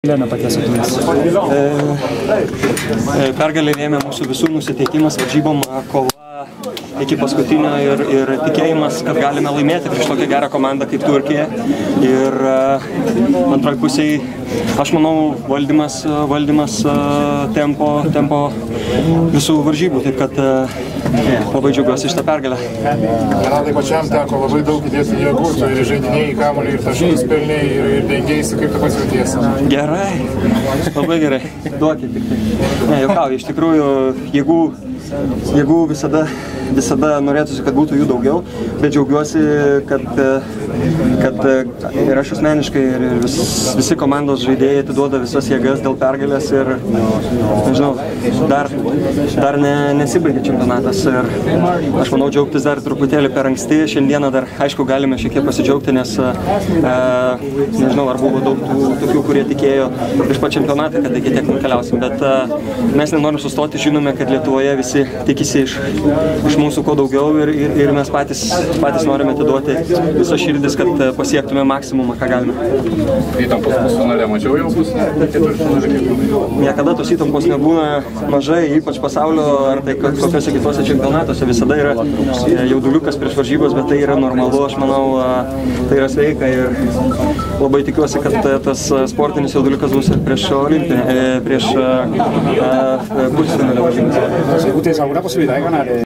Lėmė paties rungtynės. Pergalė lėmė mūsų visų nusiteikimas varžybom, kova iki paskutinio ir tikėjimas, kad galime laimėti prieš tokią gerą komandą kaip Turkija. Ir antroj pusėj, aš manau, valdymas tempo visų varžybų, taip kad labai džiaugiuosi šitą pergalę. Renaldai, pačiam teko labai daug įdėti jėgų, tu ir žaidinėjai kamuolį, ir taškus pelnėjai, ir dengėjaisi, kaip tu pats jautiesi. Gerai, labai gerai, duokit tik tai. Ne, juokauju, iš tikrųjų, jėgų visada norėtųsi, kad būtų jų daugiau, bet džiaugiuosi, kad ir aš asmeniškai, ir visi komandos žaidėjai atiduoda visas jėgas dėl pergalės ir, nežinau, dar nesibaigė čempionatas ir aš manau džiaugtis dar truputėlį per anksti. Šiandieną dar, aišku, galime šiek tiek pasidžiaugti, nes nežinau, ar buvo daug tokių, kurie tikėjo prieš pat čempionatą, kad iki tiek nukeliausim, bet mes nenorim sustoti, žinome, kad Lietuvoje visi tikisi iš mūsų kuo daugiau ir mes patys norime atiduoti visą širdis, kad pasiektume maksimumą, ką galime. Įtampos pusfinale mačiau jau bus? Niekada tos įtampos nebūna mažai, ypač pasaulio ar tai kokiuose kitose čempionatuose. Visada yra jauduliukas prieš varžybas, bet tai yra normalu, aš manau, tai yra sveika ir labai tikiuosi, kad tas sportinis jauduliukas bus ir prieš olimpinę, prieš pusfinalio varžybas.